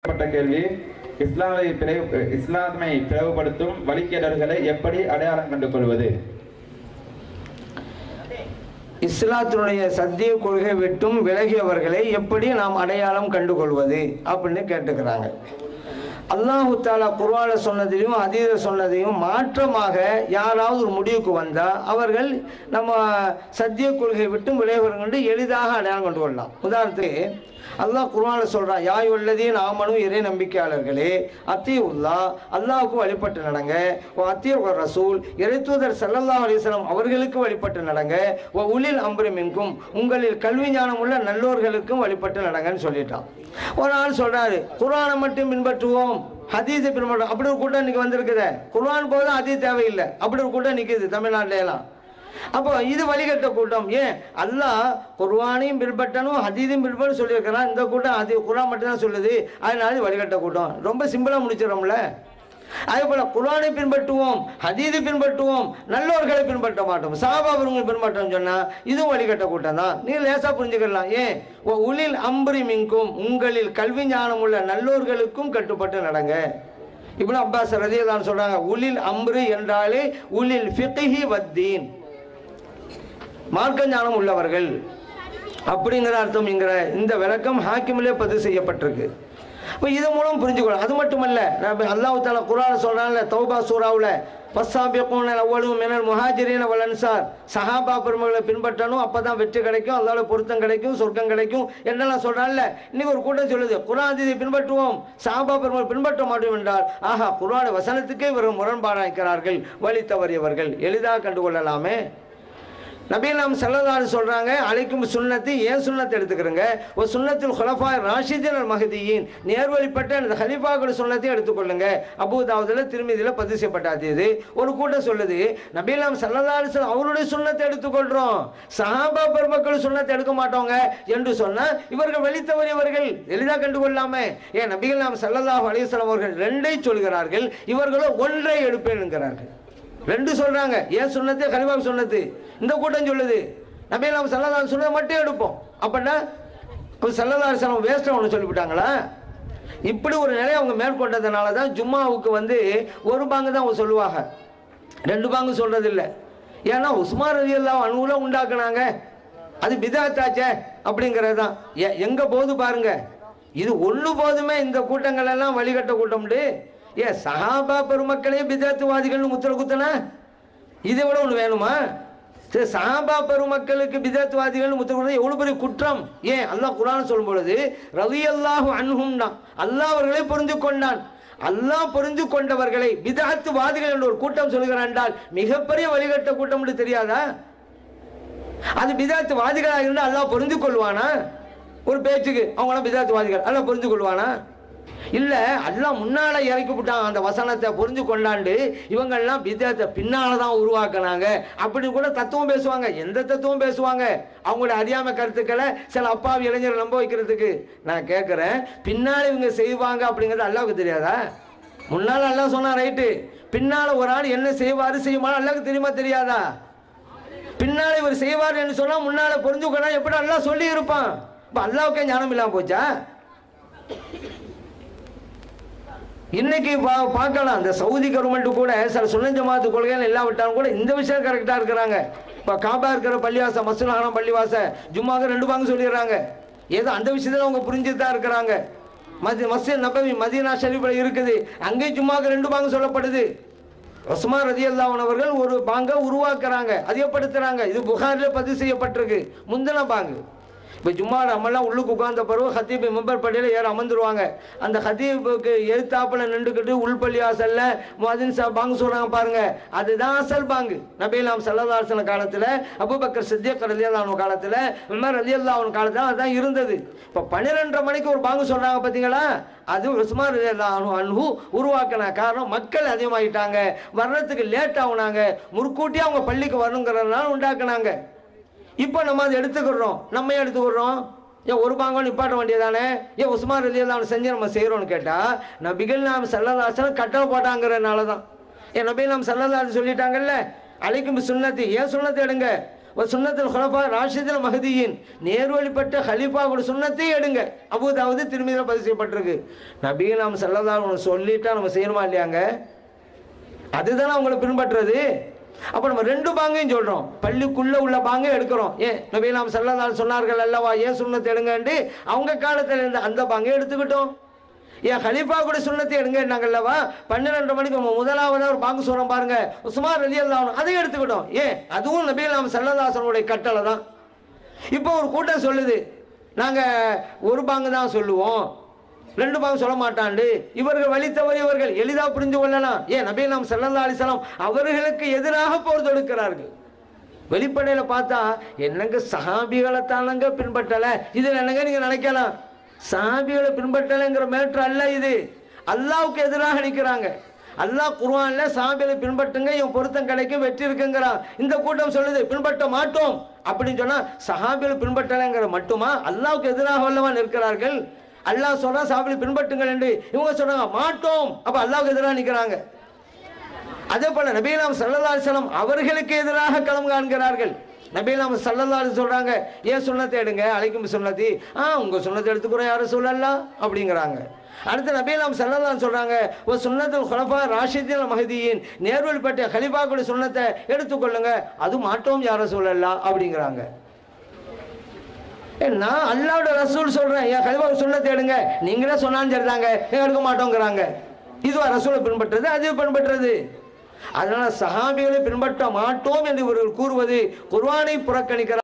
கேள்வி, இஸ்லாமை பிளவுபடுத்தும் வழிகேடர்களை எப்படி அடையாளம் கண்டு கொள்வது? இஸ்லாத்தினுடைய சத்திய கொள்கை விட்டும் விலகியவர்களை எப்படி நாம் அடையாளம் கண்டுகொள்வது அப்படின்னு கேட்டுக்கிறாங்க. அல்லாஹு தாலா குர்ஆன்ல சொன்னதையும் ஹதீஸ்ல சொன்னதையும் மாற்றமாக யாராவது ஒரு முடிவுக்கு வந்தால் அவர்கள் நம்ம சத்திய கொள்கை விட்டும் விலகியவர்கள் எளிதாக அடையாளம் கொண்டு கொள்ளலாம். உதாரணத்துக்கு அல்லாஹ் குர்ஆன்ல சொல்றான், யா அய்யுஹல்லதீன ஆமனூ இறை நம்பிக்கையாளர்களே அத்தீஉல்லாஹ் அல்லாஹ்வுக்கு வழிபட்டு நடங்க, வ அத்தீஉர் ரசூல் இறை தூதர் ஸல்லல்லாஹு அலைஹி வஸல்லம் அவர்களுக்கு வழிபட்டு நடங்க, வ உலில் அம்ரி மின்கும் உங்களில் கல்வி ஞானம் உள்ள நல்லோர்களுக்கும் வழிபட்டு நடங்கன்னு சொல்லிட்டான். ஒரு ஆள் சொல்றாரு, குர்ஆனை மட்டும் பின்பற்றுவோம், ஹதீஸை பின்பற்றுவோம். அப்படி ஒரு கூட்டம் இன்னைக்கு வந்திருக்குது. குர்ஆன் போதும் ஹதீஸ் தேவையில்லை, அப்படி ஒரு கூட்டம் நிற்குது தமிழ்நாட்டில எல்லாம். அப்போ இது வழிகட்ட கூட்டம். ஏன் அல்லாஹ் குர்ஆனையும் பின்பற்றணும் ஹதீஸையும் பின்பற்றணும் சொல்லியிருக்கிறான். இந்த கூட்டம் அது குர்ஆன் மட்டும்தான் சொல்லுது, அதனால இது வழிகட்ட கூட்டம். ரொம்ப சிம்பிளா முடிச்சிடறோம்ல. அதே போல குர்ஆனை பின்பற்றுவோம், ஹதீஸை பின்பற்றுவோம், நல்லோர்களை பின்பற்ற மாட்டோம், சஹாபாக்களை பின்பற்றோம் சொன்னா இதுவும் வழிகட்ட கூட்டம் தான். நீ லேசா புரிஞ்சுக்கலாம். ஏன் உலில் அம்ரி மின்கும் உங்களில் கல்வி ஞானம் உள்ள நல்லோர்களுக்கும் கட்டுப்பட்டு நடங்க. இப்னு அப்பாஸ் ரலியல்லாஹு அன்ஹு சொல்றாங்க, உலில் அம்ரி என்றாலே உலில் ஃபிக்ஹி வத்தீன் மார்க்க ஞானம் உள்ளவர்கள் அப்படிங்கிற அர்த்தம். இந்த விளக்கம் ஹாக்கிமிலே பதிவு செய்யப்பட்டிருக்கு. இப்போ இது மூலம் புரிஞ்சுக்கணும். அது மட்டுமல்ல, அல்லாஹ் தஆலா குர்ஆன்ல சொல்றான்ல, தௌபா சூராவுல ஃபஸ்ஸாபிகூன அவ்வலூன மினல் முஹாஜிரீன வல் அன்சார் சஹாபா பெருமக்களை பின்பற்றணும், அப்பதான் வெற்றி கிடைக்கும், அல்லாஹ்வுடைய பொருத்தம் கிடைக்கும், சொர்க்கம் கிடைக்கும் என்னெல்லாம் சொல்றான்ல. இன்னைக்கு ஒரு கூட்டம் சொல்லுது குர்ஆன் ஹதீஸை பின்பற்றுவோம், சஹாபா பெருமக்களை பின்பற்ற மாட்டோம் என்றால் ஆஹா குர்ஆன் வசனத்துக்கே இவர்கள் முரண்பாடாக்கிறார்கள், வழி தவறியவர்கள். எளிதாக கண்டுகொள்ளலாமே. நபிகள் ஸல்லல்லாஹு அலைஹி சொல்றாங்க, அலைக்கும் சுன்னத்தி, ஏன் சுன்னத்தை எடுத்துக்கிறங்க, ஒரு சுன்னத்தில் ஹுலஃபா ராஷிதீன் அல் மஹ்தியின் நேர்வழிப்பட்ட அந்த ஹலீஃபாக்கள் சுன்னத்தை எடுத்துக்கொள்ளுங்க. அபூ தாவூதுல திருமிதியில பதிவு செய்யப்பட்டது. ஒரு கூட்டம் சொல்லுது, நபிகள் ஸல்லல்லாஹு அலைஹி வஸல்லம் அவருடைய சுன்னத்தை எடுத்துக்கொள்றோம், சஹாபா பெருமக்கள் சுன்னத்தை எடுக்க மாட்டோங்க என்று சொன்னா இவர்கள் வழி தவறியவர்கள். எளிதாக கண்டுகொள்ளாமே. ஏன் நபிகள் ஸல்லல்லாஹு அலைஹி வஸல்லம் அவர்கள் ரெண்டை சொல்கிறார்கள், இவர்களோ ஒன்றை எடுப்பேன் என்கிறார்கள். ரெண்டு சொல்றாங்க, ஏன் சுன்னத்து கலிஃபா சுன்னத்து. இந்த கூட்டம் சொல்லுது நபிகள் ஸல்லல்லாஹு அலைஹி வஸல்லம் மட்டும் எடுப்போம். அப்படின்னா ஸல்லல்லாஹு அலைஹி வஸல்லம் வேஸ்டா ஒன்று சொல்லிவிட்டாங்களா? இப்படி ஒரு நிலையை அவங்க மேற்கொண்டதுனால தான் ஜும்மாவுக்கு ஒரு பாங்கு தான் அவங்க சொல்லுவாங்க, ரெண்டு பாங்கு சொல்றது இல்லை. ஏன்னா உஸ்மான் ரலியல்லாஹு அன்ஹு உண்டாக்குனாங்க, அது பிதாத்தாச்சே அப்படிங்கிறது தான். எங்க போது பாருங்க, இது ஒண்ணு போதுமே இந்த கூட்டங்கள் எல்லாம் வழிகட்ட கூட்டம்ட்டு. ஏன் சஹாபா பெருமக்களே பிதாத்துவாதிகள் முத்திர குத்தனா இதை விட ஒன்று வேணுமா? சரி, சஹாபா பெருமக்களுக்கு பிதாத்துவாதிகள் முத்திர குத்தனா எவ்வளவு பெரிய குற்றம். ஏன் அல்லாஹ் குர்ஆன் சொல்லும் பொழுது ரலியல்லாஹு அன்ஹும்னா அல்லாஹ் அவர்களை புரிந்து கொண்டான். அல்லாஹ் புரிந்து கொண்டவர்களை பிதாத்துவாதிகள் என்ற ஒரு கூட்டம் சொல்கிறான் என்றால் மிகப்பெரிய வழிகட்ட கூட்டம் என்று தெரியாதா? அது பிதாத்துவாதிகளாக இருந்தால் அல்லாஹ் புரிந்து கொள்வானா? ஒரு பேச்சுக்கு அவங்களாம் பிதாத்துவாதிகள் அல்லாஹ் புரிந்து கொள்வானா? இல்ல, அல்லாஹ் முன்னால இறக்கி விட்டான் அந்த வசனத்தை புரிஞ்சு கொண்டாண்டு இவங்கெல்லாம் பிதாத்தை பின்னாலதான் உருவாக்குனாங்க அப்படின்னு கூட தத்துவம் பேசுவாங்க. எந்த தத்துவம் பேசுவாங்க? அவங்களுடைய அறியாமை கருத்துக்களை சில அப்பாவி இளைஞர்கள் நம்ப வைக்கிறதுக்கு. நான் கேட்கிறேன், பின்னால இவங்க செய்வாங்க அப்படிங்கிறது அல்லாஹ்வுக்கு தெரியாதா? முன்னால அல்லாஹ் சொன்னா ரைட்டு, பின்னால ஒரு ஆள் என்ன செய்வாரு செய்யுமா அல்லாஹ்வுக்கு தெரியுமா தெரியாதா? பின்னால இவர் செய்வார் என்று சொன்னா முன்னால புரிஞ்சு கொண்டா எப்படி அல்லாஹ் சொல்லி இருப்பான்? இப்ப அல்லாஹ்வுக்கே ஞானம் இல்லாம போச்சா? இன்னைக்கு பார்க்கலாம், இந்த சவுதி கவர்மெண்ட் கூட சில சுன்னத் ஜமாத் கொள்கைகள் இல்லாவிட்டாலும் கூட இந்த விஷயம் கரெக்டா இருக்கிறாங்க. இப்ப காபா இருக்கிற பள்ளிவாச மஸ்ஜிதுல் ஹராம் பள்ளிவாச ஜும்மாக்கு 2 பாங்கு சொல்லிடுறாங்க. ஏதோ அந்த விஷயத்துல அவங்க புரிஞ்சுட்டு தான் இருக்கிறாங்க. மஸ்ஜித் நபவி மதீனா ஷரீஃப்ல இருக்குது, அங்கேயும் ஜும்மாக்கு 2 பாங்கு சொல்லப்படுது. உஸ்மான் ரலியல்லாஹு அன்ஹு அவர்கள் ஒரு பாங்க உருவாக்குறாங்க, அதிகப்படுத்துறாங்க. இது புகாரில பதிவு செய்யப்பட்டிருக்கு, முந்தின பாங்கு. இப்போ ஜும்மா நம்மெல்லாம் உள்ளுக்கு உட்கார்ந்த பிறகு ஹத்தீப் மெம்பர் பள்ளியில் ஏற அமர்ந்துருவாங்க. அந்த ஹத்தீபுக்கு எதிர்த்தாப்புல நின்றுக்கிட்டு உள்பள்ளி வாசல்ல முஅத்தின் சாஹிப் பாங்கு சொல்றாங்க பாருங்க, அதுதான் அசல் பாங்கு. நபிகள் ஸல்லல்லாஹு அலைஹி வஸல்லம் காலத்தில், அபூபக்கர் சித்திக் ரலியல்லாஹு அன்ஹு காலத்தில், உமர் ரலியல்லாஹு அன்ஹு காலத்தில் அதுதான் இருந்தது. இப்போ 12:30 மணிக்கு ஒரு பாங்கு சொல்றாங்க பார்த்தீங்களா, அது உஸ்மான் ரலியல்லாஹு அன்ஹு உருவாக்கின. காரணம் மக்கள் அதிகமாகிட்டாங்க, வர்றதுக்கு லேட் ஆகுனாங்க, முற்கூட்டியே அவங்க பள்ளிக்கு வரணுங்கிறதுனால உண்டாக்குனாங்க. இப்போ நம்ம அதை எடுத்துக்கிறோம், நம்ம எடுத்துக்கிறோம். ஏன் ஒரு பாங்க நிப்பாட்ட வேண்டியதானே? ஏன் உஸ்மான் ரலியல்லாஹு அன்ஹு செஞ்சு நம்ம செய்யறோம்னு கேட்டா, நபிகள் ஸல்லல்லாஹு அலைஹி வஸல்லம் கட்டளை போட்டாங்கிறதுனால தான். ஏன் நபிகள் ஸல்லல்லாஹு அலைஹி வஸல்லம் சொல்லிட்டாங்கல்ல, அலைக்கும் சுன்னத்தி, ஏன் சுன்னத்தை எடுங்க, சுன்னத்துல் ஹுலஃபா ராஷிதுல் மஹ்தியின் நேர்வழிப்பட்ட ஹலீஃபாவோட சுன்னத்தை எடுங்க. அபூதாவுது திருமீதியில் பதிவு செய்யப்பட்டிருக்கு. நபி நாம் ஸல்லல்லாஹு அலைஹி வஸல்லம் சொல்லிட்டா நம்ம செய்யணுமா இல்லையாங்க? அதுதானே அவங்களை பின்பற்றுறது. அப்போ நம்ம ரெண்டு பாங்கையும் சொல்கிறோம். பள்ளிக்குள்ளே உள்ள பாங்கை எடுக்கிறோம். ஏன் நபி நாம் ஸல்லல்லாஹு அலைஹி வஸல்லம் சொன்னார்கள் அல்லவா, ஏன் சுன்னத்தை எடுங்கன்ட்டு அவங்க காலத்தில் இருந்து அந்த பாங்கை எடுத்துக்கிட்டோம். ஏன் ஹலீஃபா கூட சுன்னத்தை எடுங்கன்னாங்கல்லவா, 12 மணிக்கு முதலாவதாக ஒரு பாங்கு சொல்கிறோம் பாருங்க, உஸ்மான் ரலியல்லாஹு அன்ஹு, அதையும் எடுத்துக்கிட்டோம். ஏன் அதுவும் நபி நாம் ஸல்லல்லாஹு அலைஹி வஸல்லம் கட்டளை தான். இப்போ ஒரு கூட்டம் சொல்லுது நாங்கள் ஒரு பாங்கு தான் சொல்லுவோம், 2 பாங்கு சொல்ல மாட்டாண்டு. இவர்கள் வழி தவறியவர்கள் எளிதாக புரிந்து கொள்ளலாம். ஏன் நபி நாம் ஸல்லல்லாஹு அலைஹி வஸல்லம் அவர்களுக்கு எதிராக போர் தொடுக்கிறார்கள். வெளிப்படையில் பார்த்தா என்னங்க சஹாபிகளை தானங்க பின்பற்றலை, இதில் என்னங்க நீங்கள் நினைக்கலாம். சஹாபிகளை பின்பற்றலைங்கிற மேட்ரு அல்ல இது. அல்லாஹ்வுக்கு எதிராக நிற்கிறாங்க. அல்லாஹ் குர்ஆன்ல சஹாபிகளை பின்பற்றுங்க, இவன் பொருத்தம் கிடைக்கும், வெற்றி இருக்குங்கிறான். இந்த கூட்டம் சொல்லுது பின்பற்ற மாட்டோம் அப்படின்னு சொன்னா சஹாபிகளை பின்பற்றலைங்கிற மட்டுமா? அல்லாஹ்வுக்கு எதிராக வல்லவா நிற்கிறார்கள். அல்லாஹ் சொன்னா சஹாபிகளை பின்பற்றுங்கள் என்று இவங்க சொன்னாங்க மாட்டோம். அப்ப அல்லாஹ்வுக்கு எதிராக நிற்கிறாங்க. அதே போல நபி நாம் ஸல்லல்லாஹு அலைஹி வஸல்லம் அவர்களுக்கு எதிராக களம் காண்கிறார்கள். நபி நாம் ஸல்லல்லாஹு அலைஹி சொல்றாங்க, ஏன் சுன்னத்தை எடுங்க, அலைக்கும் சுன்னதி, உங்க சுன்னத்தை எடுத்துக்கிறோம் யாரும் சொல்லலாம் அப்படிங்கிறாங்க. அடுத்து நபி நாம் ஸல்லல்லாஹு அலைஹி சொல்றாங்க, ஒரு சுன்னத்துல் ஹுலஃபா ராஷிதுல் மஹ்தியின் நேர்வழிப்பட்ட கலீஃபாக்களுடைய சுன்னத்தை எடுத்துக்கொள்ளுங்க, அது மாட்டோம் யாரும் சொல்லலாம் அப்படிங்கிறாங்க. நான் அல்லாஹ்வுடைய ரசூல் சொல்றேன், என் கலீஃபா சுன்னத்தை எடுங்க, நீங்களே சொன்னாலும் சரிதாங்க, எடுக்க மாட்டோங்கிறாங்க. இதுவா ரசூலை பின்பற்றது, அது பின்பற்றது. அதனால சஹாபிகளை பின்பற்ற மாட்டோம் என்று இவர்கள் கூறுவது குர்ஆனை புறக்கணிக்கிறார்.